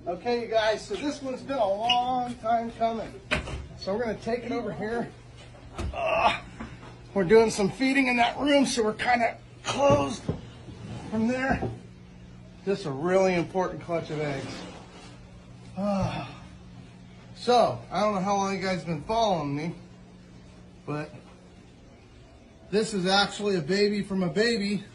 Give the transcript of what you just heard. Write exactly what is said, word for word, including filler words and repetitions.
Okay, you guys, so this one's been a long time coming. So we're gonna take it over here. Uh, we're doing some feeding in that room, so we're kind of closed from there. This is a really important clutch of eggs. Uh, so, I don't know how long you guys have been following me, but this is actually a baby from a baby